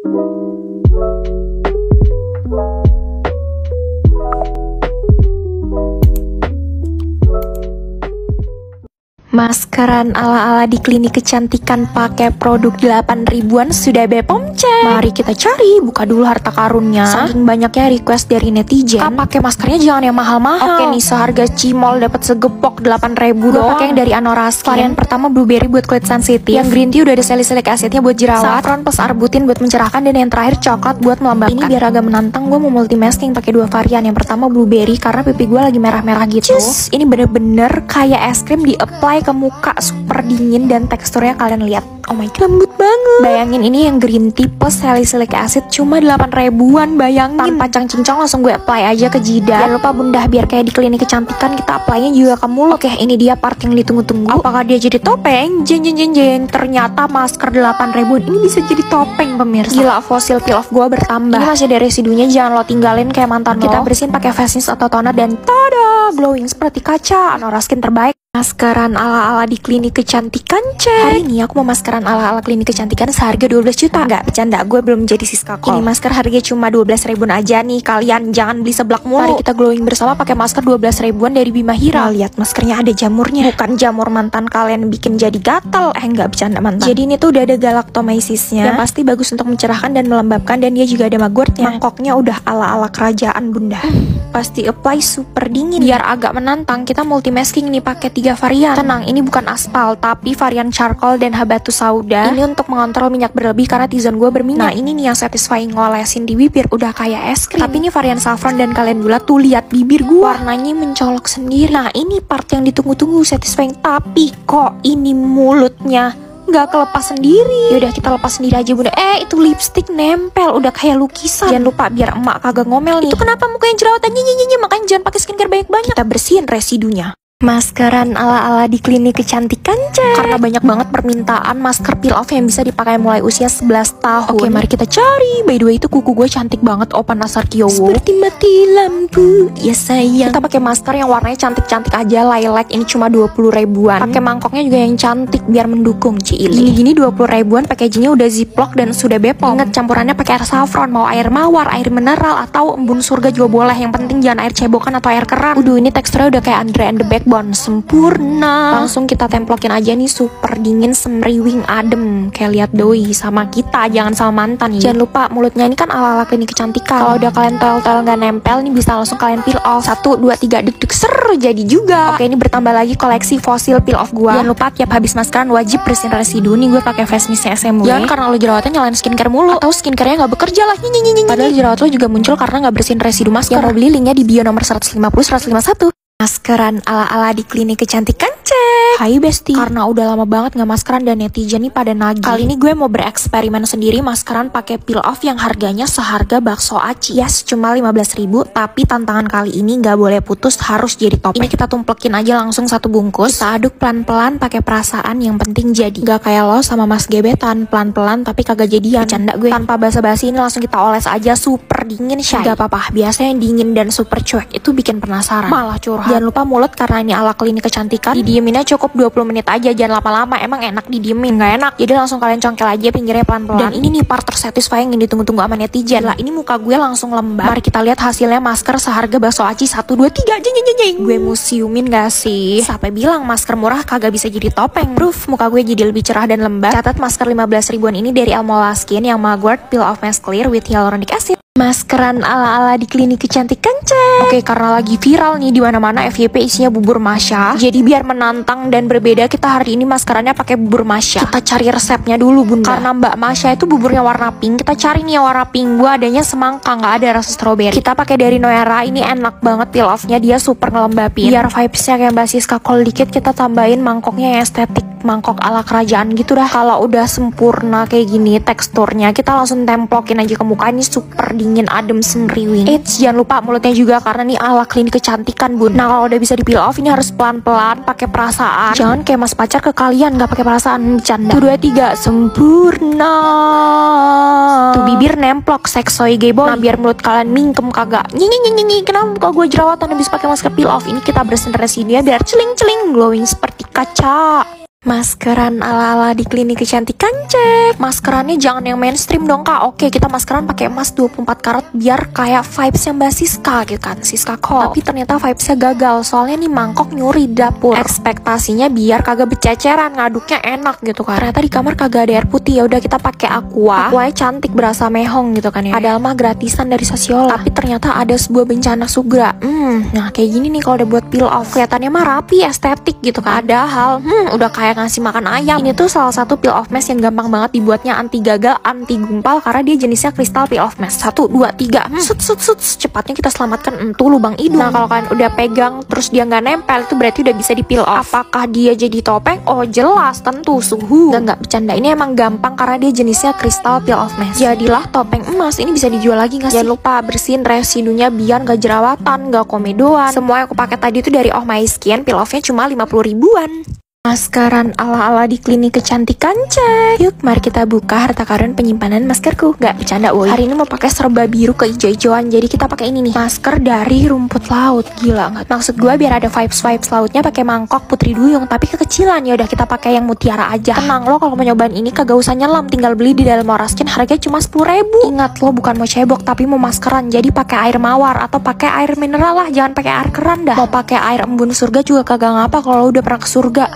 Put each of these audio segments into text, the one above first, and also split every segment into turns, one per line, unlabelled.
Maskeran ala-ala di klinik kecantikan pakai produk 8 ribuan sudah Bepom cek. Mari kita cari, buka dulu harta karunnya. Saking banyaknya request dari netizen, Kak pakai maskernya jangan yang mahal-mahal. Oke nih, seharga cimol dapat segepok 8 ribu doang. Pakai yang dari Anora Skin. Varian pertama blueberry buat kulit sensitif. Yang green tea udah ada salicylic acidnya buat jerawat. Saffron plus arbutin buat mencerahkan, dan yang terakhir coklat buat melembabkan. Ini biar agak menantang, gue mau multimasking pakai 2 varian. Yang pertama blueberry karena pipi gue lagi merah-merah gitu. Ini bener-bener kayak es krim di apply ke muka, super dingin dan teksturnya kalian lihat. Oh my god, lembut banget. Bayangin ini yang green tea plus salicylic acid cuma 8 ribuan, bayangin. Tanpa cang-cincong langsung gue apply aja ke jidat. Jangan lupa bunda, biar kayak di klinik kecantikan kita apply-nya juga ke mulut. Oke, ini dia part yang ditunggu-tunggu. Apakah dia jadi topeng? Jeng. Ternyata masker 8 ribuan ini bisa jadi topeng pemirsa. Gila, fosil peel off gue bertambah. Ini masih ada residunya, jangan lo tinggalin kayak mantan lo. Kita bersihin pakai face mist atau toner dan tada, glowing seperti kaca. Anora Skin terbaik. Maskeran ala-ala di klinik kecantikan cek. Hari ini aku mau maskeran ala-ala klinik kecantikan seharga 12 juta. Enggak, bercanda, gue belum jadi Siska Kol. Ini masker harganya cuma 12 ribuan aja nih. Kalian jangan beli seblak mulu. Mari kita glowing bersama pakai masker 12 ribuan dari Bima Hira. Lihat maskernya ada jamurnya. Bukan jamur mantan kalian bikin jadi gatel. Enggak, bercanda mantan. Jadi ini tuh udah ada galactomysisnya, yang pasti bagus untuk mencerahkan dan melembabkan, dan dia juga ada magortnya. Mangkoknya udah ala-ala kerajaan bunda. Pasti apply super dingin. Biar agak menantang, kita multimasking nih pakai 3 varian. Tenang, ini bukan aspal, tapi varian charcoal dan habatus sauda. Ini untuk mengontrol minyak berlebih karena T-zone gue berminyak. Nah ini nih yang satisfying, ngolesin di bibir udah kayak es krim. Tapi ini varian saffron, dan kalian bulat tuh lihat bibir gue, warnanya mencolok sendiri. Nah ini part yang ditunggu-tunggu, satisfying. Tapi kok ini mulutnya nggak kelepas sendiri. Yaudah kita lepas sendiri aja bunda. Itu lipstick nempel, udah kayak lukisan. Jangan lupa biar emak kagak ngomel nih. Itu kenapa mukanya jerawatan? Makanya jangan pakai skincare banyak-banyak. Kita bersihin residunya. Maskeran ala-ala di klinik kecantikan cek. Karena banyak banget permintaan masker peel off yang bisa dipakai mulai usia 11 tahun. Oke, mari kita cari. By the way, itu kuku gue cantik banget, Opa Nasar Kiowo. Seperti mati lampu, ya sayang. Kita pakai masker yang warnanya cantik-cantik aja, lilac. Ini cuma 20 ribuan. Pakai mangkoknya juga yang cantik biar mendukung Ciili. Gini 20 ribuan, packagingnya udah ziplock dan sudah Bepom. Ingat campurannya pakai air saffron, mau air mawar, air mineral, atau embun surga juga boleh. Yang penting jangan air cebokan atau air keran. Ini teksturnya udah kayak Andre and the Backbone, sempurna. Langsung kita templokin aja nih, super dingin, semriwing, adem. Kayak lihat doi sama kita, jangan sama mantan ya. Jangan lupa mulutnya ini kan ala-ala klinik kecantikan. Kalau udah kalian toel-toel nggak nempel nih, bisa langsung kalian peel off. 1, 2, 3 deg-deg ser, jadi juga. Oke, ini bertambah lagi koleksi fosil peel off gua. Jangan lupa tiap habis maskeran wajib bersihin residu. Nih gue pakai face mistnya SMW. Jangan karena lo jerawatan nyalain skincare mulu, atau skincarenya nggak bekerja lah. Padahal jerawat lo juga muncul karena nggak bersihin residu masker. Yang mau beli linknya di bio nomor 150 151. Maskeran ala-ala di klinik kecantikan cek. Hai besti, karena udah lama banget nggak maskeran dan netizen nih pada nagih. Kali ini gue mau bereksperimen sendiri maskeran pakai peel off yang harganya seharga bakso aci. Yes, cuma 15 ribu, tapi tantangan kali ini nggak boleh putus, harus jadi topeng. Ini kita tumplekin aja langsung 1 bungkus. Kita aduk pelan-pelan pakai perasaan, yang penting jadi. Gak kayak lo sama mas gebetan, pelan-pelan tapi kagak jadian. Bercanda gue. Tanpa basa-basi, ini langsung kita oles aja, super dingin shy. Gak apa-apa, biasanya yang dingin dan super cuek itu bikin penasaran, malah curhat. Jangan lupa mulut, karena ini ala klinik kecantikan, didieminnya cukup 20 menit aja, jangan lama-lama. Emang enak didiemin? Nggak enak. Jadi langsung kalian congkel aja pinggirnya pelan-pelan. Dan ini nih part tersatisfying yang ditunggu-tunggu sama netizen. Lah ini muka gue langsung lembab. Mari kita lihat hasilnya masker seharga bakso aci. 1, 2, 3 jeng. Gue museumin gak sih? Sampai bilang masker murah kagak bisa jadi topeng. Proof muka gue jadi lebih cerah dan lembab. Catat masker 15 ribuan ini dari Almola Skin yang Magward Peel Off Mask Clear with Hyaluronic Acid. Maskeran ala-ala di klinik kecantikan cek. Oke, karena lagi viral nih di mana-mana FYP isinya bubur masya. Jadi biar menantang dan berbeda, kita hari ini maskerannya pakai bubur masya. Kita cari resepnya dulu bunda. Karena Mbak Masya itu buburnya warna pink, kita cari nih yang warna pink. Gua adanya semangka, nggak ada rasa strawberry. Kita pakai dari Noera, ini enak banget peel offnya, dia super ngelembapin. Biar vibesnya kayak Mbak Siska Kol dikit, kita tambahin mangkoknya yang estetik, mangkok ala kerajaan gitu dah. Kalau udah sempurna kayak gini teksturnya, kita langsung templokin aja ke muka. Ini super dingin, adem, semriwing. Jangan lupa mulutnya juga, karena nih ala klinik kecantikan bun. Nah kalau udah bisa di peel off, ini harus pelan-pelan pakai perasaan. Jangan kayak mas pacar ke kalian nggak pakai perasaan, bercanda. 1, 2, 3 sempurna. Tuh bibir nemplok, seksoy gebo. Nah biar mulut kalian mingkem kagak nyinyi. Kenapa muka gue jerawatan habis pakai masker peel off? Ini kita bersihin residunya biar celing-celing glowing seperti kaca. Maskeran ala-ala di klinik kecantikan cek. Maskerannya jangan yang mainstream dong kak. Oke, kita maskeran pakai emas 24 karat biar kayak vibes yang Mbak Siska gitu kan, Siska Cole. Tapi ternyata vibesnya gagal, soalnya nih mangkok nyuri di dapur. Ekspektasinya biar kagak bececeran, ngaduknya enak gitu kan. Ternyata di kamar kagak ada air putih. Ya udah kita pakai aqua. Aquanya cantik berasa mehong gitu kan ya. Padahal mah gratisan dari Sosiola. Tapi ternyata ada sebuah bencana sugra. Nah kayak gini nih kalau udah buat peel off. Kelihatannya mah rapi, estetik gitu kan. Padahal udah kayak ngasih makan ayam. Ini tuh salah satu peel off mask yang gampang banget dibuatnya, anti gagal, anti gumpal, karena dia jenisnya kristal peel off mask. 1, 2, 3 cepatnya kita selamatkan lubang hidung. Nah kalau kalian udah pegang terus dia nggak nempel, itu berarti udah bisa di peel off. Apakah dia jadi topeng? Oh jelas, tentu suhu. Nggak bercanda, ini emang gampang karena dia jenisnya kristal peel off mask. Jadilah topeng emas. Ini bisa dijual lagi nggak sih? Jangan lupa bersihin residunya biar nggak jerawatan, nggak komedoan. Semua yang aku pakai tadi itu dari Oh My Skin. Peel offnya cuma 50 ribuan. Maskeran ala-ala di klinik kecantikan cek. Yuk mari kita buka harta karun penyimpanan maskerku. Gak bercanda woy. Hari ini mau pakai serba biru ke hijau-hijauan. Jadi kita pakai ini nih, masker dari rumput laut. Gila nggak? Maksud gue biar ada vibes lautnya, pakai mangkok putri duyung tapi kekecilan. Ya udah kita pakai yang mutiara aja. Tenang lo, kalau mau nyobain ini kagak usah nyelam, tinggal beli di dalam Moraskin, harganya cuma 10 ribu. Ingat lo bukan mau cebok tapi mau maskeran. Jadi pakai air mawar atau pakai air mineral lah, jangan pakai air keran dah. Mau pakai air embun surga juga kagak ngapa kalau lo udah pernah ke surga.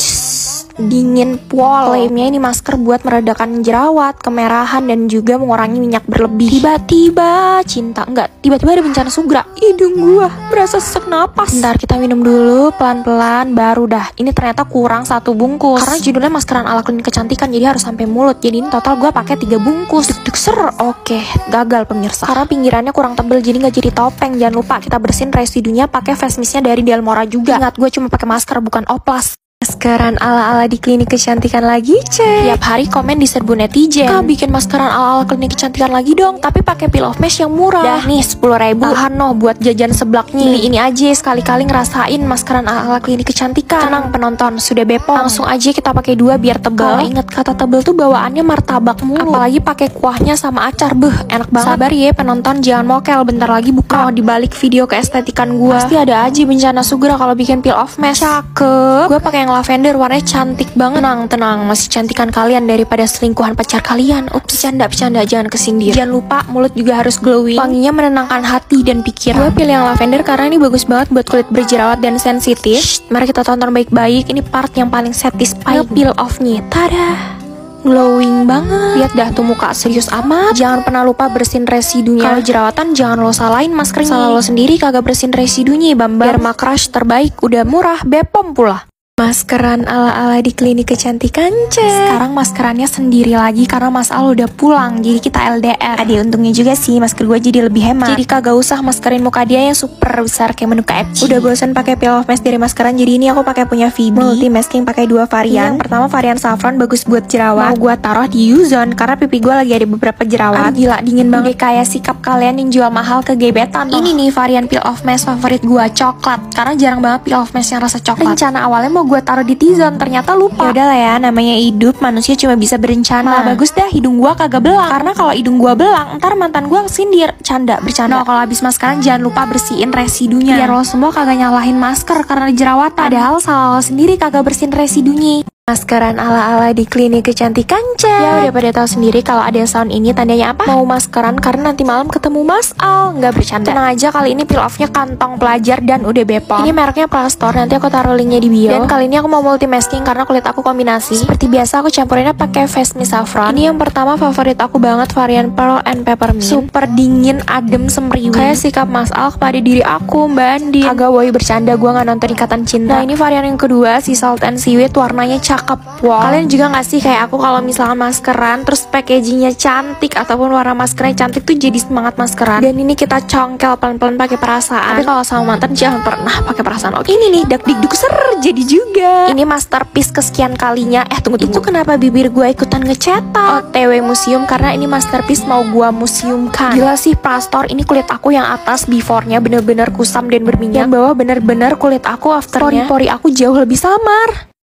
Dingin pol. Klaimnya ini masker buat meredakan jerawat, kemerahan, dan juga mengurangi minyak berlebih. Tiba-tiba tiba-tiba ada bencana sugra. Hidung gua berasa sesak napas. Bentar kita minum dulu pelan-pelan baru dah. Ini ternyata kurang 1 bungkus. Karena judulnya maskeran ala klinik kecantikan, jadi harus sampai mulut. Jadi ini total gua pakai 3 bungkus. Deg-deg ser. Oke, gagal pemirsa. Karena pinggirannya kurang tebel jadi nggak jadi topeng. Jangan lupa kita bersihin residunya pakai face mistnya dari Delmora juga. Ingat gue cuma pakai masker bukan oplas. Maskeran ala-ala di klinik kecantikan lagi cek. Tiap hari komen di serbu netizen, kak bikin maskeran ala-ala klinik kecantikan lagi dong, tapi pakai peel off mask yang murah. Dah nih 10 ribu. Tahan noh buat jajan seblaknya. Ini aja sekali-kali ngerasain maskeran ala-ala klinik kecantikan. Tenang penonton, sudah bepom. Langsung aja kita pakai 2 biar tebal. Ingat kata tebel tuh bawaannya martabak mulu. Apalagi pakai kuahnya sama acar, enak banget. Sabar ya penonton, jangan mokel, bentar lagi buka. Mau dibalik video keestetikan gua, pasti ada aja bencana sugra kalau bikin peel off mask. Cakep. Gua pakai yang lavender, warnanya cantik banget. Tenang, masih cantikan kalian daripada selingkuhan pacar kalian. Ups, bercanda, jangan kesindir. Jangan lupa mulut juga harus glowing. Wanginya menenangkan hati dan pikiran. Gue pilih yang lavender karena ini bagus banget buat kulit berjerawat dan sensitif. Mari kita tonton baik-baik. Ini part yang paling satisfying. Peel off-nya, tada, glowing banget. Lihat dah tuh muka serius amat. Jangan pernah lupa bersihin residunya. Kalau jerawatan jangan lo salahin maskernya. Salah lo sendiri kagak bersihin residunya bambang. Biar makrush terbaik, udah murah, bepom pula. Maskeran ala-ala di klinik kecantikan cek. Sekarang maskerannya sendiri lagi karena Mas Al udah pulang, jadi kita LDR. Ada untungnya juga sih, masker gue jadi lebih hemat. Jadi kagak usah maskerin muka dia yang super besar kayak menu KFC. Udah bosan pakai peel off mask dari maskeran, jadi ini aku pakai punya Phoebe multi masking, pakai 2 varian. Yang pertama varian saffron, bagus buat jerawat. Mau gue taruh di U-Zone karena pipi gue lagi ada beberapa jerawat. Gila dingin banget. Kayak sikap kalian yang jual mahal ke gebetan. Ini nih varian peel off mask favorit gue, coklat. Karena jarang banget peel off mask yang rasa coklat. Rencana awalnya mau gue taruh di T-Zone, ternyata lupa. Yaudah lah ya, namanya hidup, manusia cuma bisa berencana. Malah bagus dah hidung gua kagak belang. Karena kalau hidung gua belang, ntar mantan gua kesindir. Bercanda. Kalau habis maskeran jangan lupa bersihin residunya. Biar lo semua kagak nyalahin masker karena jerawatan. Padahal salah lo sendiri kagak bersihin residunya. Maskeran ala-ala di klinik kecantikan cek. Ya udah pada tahu sendiri kalau ada sound ini tandanya apa? Mau maskeran karena nanti malam ketemu Mas Al. Nggak bercanda. Tenang aja, kali ini peel off-nya kantong pelajar dan udah bepom. Ini mereknya Plastore, nanti aku taruh linknya di bio. Dan kali ini aku mau multi masking karena kulit aku kombinasi. Seperti biasa aku campurinnya pakai face mist saffron. Ini yang pertama favorit aku banget, varian pearl and peppermint. Super dingin, adem, semriwing. Kayak sikap Mas Al kepada diri aku, Mbak Andin. Kagak woy bercanda, gue nggak nonton Ikatan Cinta. Nah ini varian yang kedua, si salt and seaweed, warnanya cakep. Wow. Kalian juga gak sih kayak aku kalau misalnya maskeran terus packagingnya cantik ataupun warna maskernya cantik tuh jadi semangat maskeran. Dan ini kita congkel pelan-pelan pakai perasaan. Tapi kalau sama mantan jangan pernah pakai perasaan. Oke, ini nih dak-dik-duk ser jadi juga. Ini masterpiece kesekian kalinya. Tunggu. Itu kenapa bibir gue ikutan ngecetak? OTW museum karena ini masterpiece mau gue museumkan. Gila sih Plastore, ini kulit aku yang atas before-nya bener-bener kusam dan berminyak. Yang bawah bener-bener kulit aku afternya. Pori-pori aku jauh lebih samar.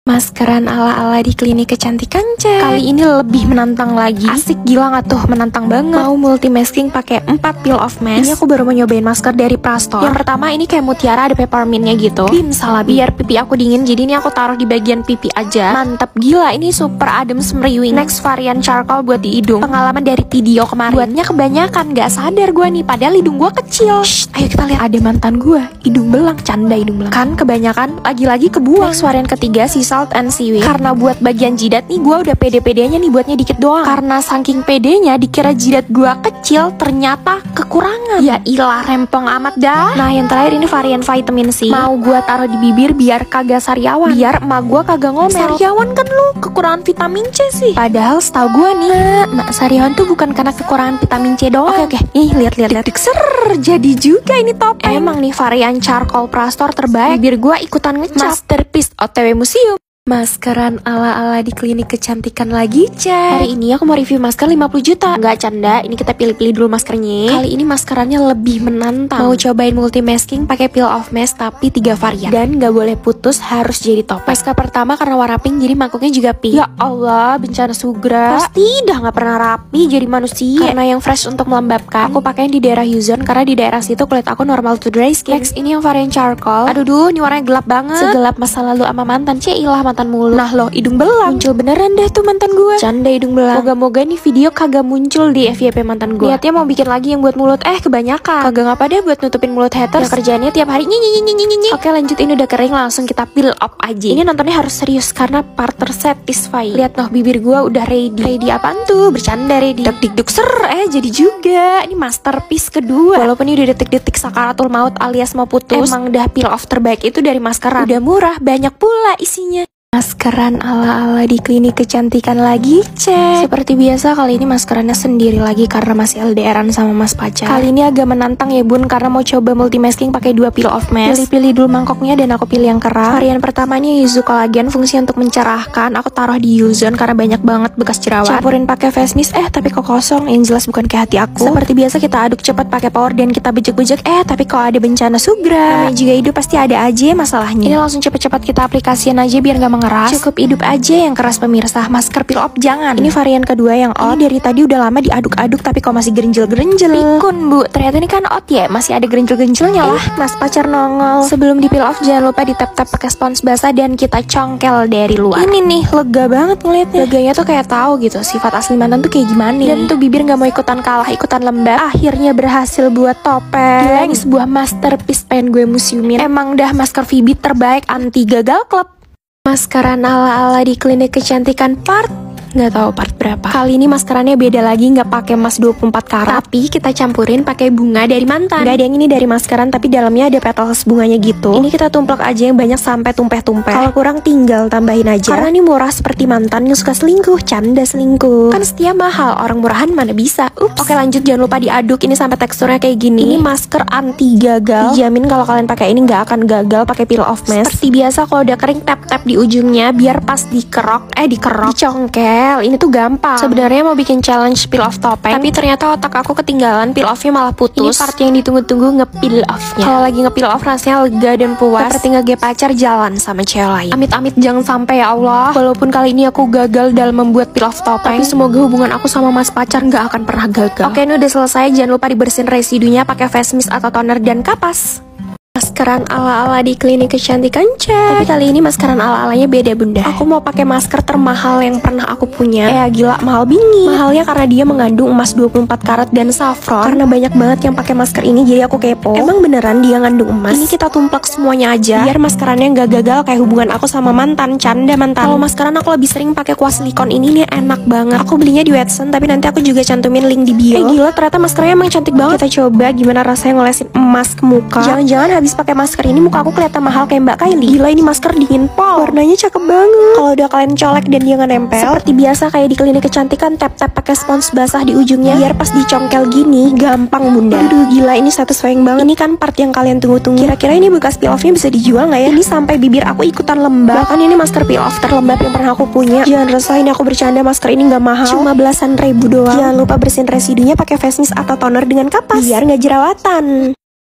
Maskeran ala-ala di klinik kecantikan cek. Kali ini lebih menantang lagi. Asik gila gak tuh, menantang banget. Mau multi masking pakai 4 peel of mask. Ini aku baru mau nyobain masker dari Prastor. Yang pertama ini kayak mutiara, ada peppermintnya gitu. Bim salah, biar pipi aku dingin, jadi ini aku taruh di bagian pipi aja. Mantep gila, ini super adem semriwing. Next varian charcoal buat di hidung. Pengalaman dari video kemarin, buatnya kebanyakan, gak sadar gue nih, padahal hidung gue kecil. Shh, ayo kita lihat. Ada mantan gue, hidung belang, canda hidung belang. Kan kebanyakan, lagi-lagi kebuang. Next varian ketiga si Salt and Seaweed. Karena buat bagian jidat nih gue udah pede-pedenya nih buatnya dikit doang. Karena saking pedenya dikira jidat gue kecil, ternyata kekurangan. Ya ilah, rempong amat dah. Nah yang terakhir ini varian vitamin C. Mau gue taruh di bibir biar kagak sariawan, biar emak gue kagak ngomel. Sariawan kan lu kekurangan vitamin C sih. Padahal setahu gue nih, mak sariawan tuh bukan karena kekurangan vitamin C doang. Oke, nih lihat ser, jadi juga ini topeng. Emang nih varian charcoal Prastor terbaik. Bibir gue ikutan ngecap. Masterpiece OTW museum. Maskeran ala-ala di klinik kecantikan lagi cek. Hari ini aku mau review masker 50 juta. Nggak canda, ini kita pilih-pilih dulu maskernya. Kali ini maskerannya lebih menantang. Mau cobain multi masking pakai peel off mask tapi 3 varian. Dan nggak boleh putus, harus jadi top. Masker pertama karena warna pink jadi mangkuknya juga pink. Ya Allah, bencana sugra. Pasti dah nggak pernah rapi jadi manusia. Karena yang fresh untuk melembabkan, aku pakaiin di daerah U-zone karena di daerah situ kulit aku normal to dry skin. Next ini yang varian charcoal. Aduh, ini warnanya gelap banget. Segelap masa lalu sama mantan. Cilah mantan mulu. Nah loh, hidung belang muncul beneran deh tuh mantan gue. Canda hidung belang. Moga-moga nih video kagak muncul di FYP mantan gue. Niatnya mau bikin lagi yang buat mulut, kebanyakan. Kagak ngapa deh buat nutupin mulut haters. Ya kerjaannya tiap hari nyi. Oke lanjut, ini udah kering, langsung kita peel off aja. Ini nontonnya harus serius karena part tersatisfy. Lihat noh, bibir gue udah ready. Ready apaan tuh? Bercanda ready. Dik ser, jadi juga. Ini masterpiece kedua. Walaupun ini udah detik-detik sakaratul maut alias mau putus, emang dah peel off terbaik itu dari maskeran. Udah murah, banyak pula isinya. Maskeran ala-ala di klinik kecantikan lagi cek. Seperti biasa kali ini maskerannya sendiri lagi karena masih LDRan sama mas pacar. Kali ini agak menantang ya bun, karena mau coba multi masking pakai 2 peel off mask. Pilih-pilih dulu mangkoknya dan aku pilih yang keras. Varian pertama ini Yuzu Collagen, fungsi untuk mencerahkan. Aku taruh di U-zone karena banyak banget bekas jerawat. Campurin pakai face mist, tapi kok kosong. Yang jelas bukan kayak hati aku. Seperti biasa kita aduk cepat pakai power dan kita bejek-bejek. Tapi kok ada bencana sugra. Namanya juga hidup pasti ada aja masalahnya. Ini langsung cepet-cepet kita aplikasiin aja biar gak mengeras. Cukup hidup aja yang keras pemirsa. Masker peel off jangan. Ini varian kedua yang out. Dari tadi udah lama diaduk-aduk tapi kok masih gerinjel-gerinjel. Pikun bu, ternyata ini kan out ya, masih ada gerinjel-gerinjelnya lah. Mas pacar nongol. Sebelum di peel off jangan lupa di tap-tap pakai spons basah dan kita congkel dari luar. Ini nih lega banget ngeliatnya. Leganya tuh kayak tahu gitu sifat asli mantan tuh kayak gimana. Dan tuh bibir gak mau ikutan kalah, ikutan lembab. Akhirnya berhasil buat topeng. Gila, ini sebuah masterpiece, pengen gue museumin. Emang dah masker Phoebe terbaik anti gagal klub. Maskeran ala-ala di klinik kecantikan part nggak tahu part berapa. Kali ini maskerannya beda lagi, nggak pakai emas 24 karat, tapi kita campurin pakai bunga dari mantan. Nggak ada yang ini dari maskeran tapi dalamnya ada petals bunganya gitu. Ini kita tumplek aja yang banyak sampai tumpeh-tumpeh. Kalau kurang tinggal tambahin aja. Karena ini murah seperti mantan yang suka selingkuh. Canda selingkuh. Kan setia mahal, orang murahan mana bisa. Ups. Oke lanjut, jangan lupa diaduk ini sampai teksturnya kayak gini. Ini masker anti gagal. Dijamin kalau kalian pakai ini nggak akan gagal pakai peel off mask. Seperti biasa kalau udah kering tap-tap di ujungnya biar pas dikerok, dicongkel. Ini tuh gampang. Sebenarnya mau bikin challenge peel off topeng, tapi ternyata otak aku ketinggalan, peel offnya malah putus. Ini part yang ditunggu-tunggu nge-peel offnya. Kalau lagi nge-peel off rasanya lega dan puas, seperti nge-gep pacar jalan sama cewek lain. Amit-amit jangan sampai ya Allah. Walaupun kali ini aku gagal dalam membuat peel off topeng, tapi semoga hubungan aku sama mas pacar nggak akan pernah gagal. Oke, ini udah selesai. Jangan lupa dibersihin residunya pakai face mist atau toner dan kapas. Maskeran ala-ala di klinik kecantikan cek. Tapi kali ini maskeran ala-alanya beda bunda. Aku mau pakai masker termahal yang pernah aku punya. Gila, mahal bingit. Mahalnya karena dia mengandung emas 24 karat dan saffron. Karena banyak banget yang pakai masker ini jadi aku kepo. Emang beneran dia ngandung emas? Ini kita tumplek semuanya aja biar maskerannya nggak gagal kayak hubungan aku sama mantan. Canda mantan. Kalau maskeran aku lebih sering pakai kuas silikon ini nih, enak banget. Aku belinya di Watson tapi nanti aku juga cantumin link di bio. Gila, ternyata maskernya emang cantik banget. Kita coba gimana rasanya ngolesin emas ke muka. Jangan-jangan habis pakai masker ini muka aku kelihatan mahal kayak Mbak Kylie. Gila, ini masker dingin pol. Warnanya cakep banget. Kalau udah kalian colek dan dia nggak nempel, seperti biasa kayak di klinik kecantikan, tap-tap pakai spons basah di ujungnya biar pas dicongkel gini gampang bunda. Aduh gila, ini satisfying banget. Ini kan part yang kalian tunggu-tunggu. Kira-kira ini bekas peel offnya bisa dijual nggak ya? Ini sampai bibir aku ikutan lembab. Bahkan ini masker peel off terlembab yang pernah aku punya. Jangan resah, ini aku bercanda, masker ini nggak mahal, cuma belasan ribu doang. Jangan lupa bersihin residunya pakai face mist atau toner dengan kapas biar nggak jerawatan.